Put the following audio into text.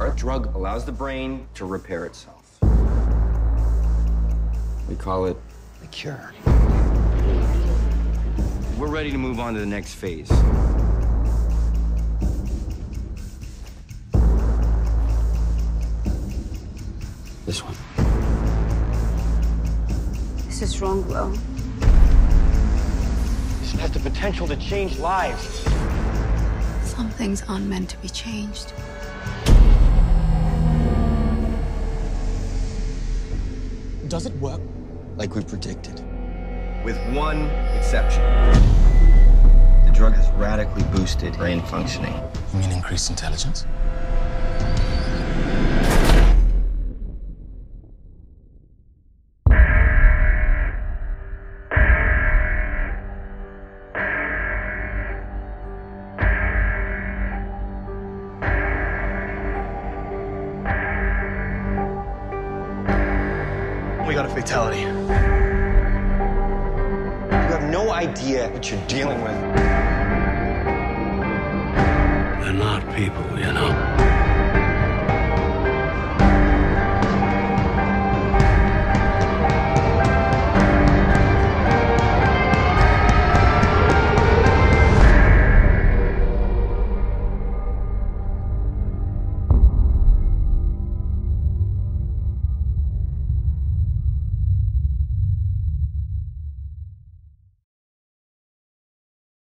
Our drug allows the brain to repair itself. We call it the cure. We're ready to move on to the next phase. This one. This is wrong, Will. This has the potential to change lives. Some things aren't meant to be changed. Does it work? Like we predicted. With one exception. The drug has radically boosted brain functioning. You mean increased intelligence? We got a fatality. You have no idea what you're dealing with. They're not people, you know.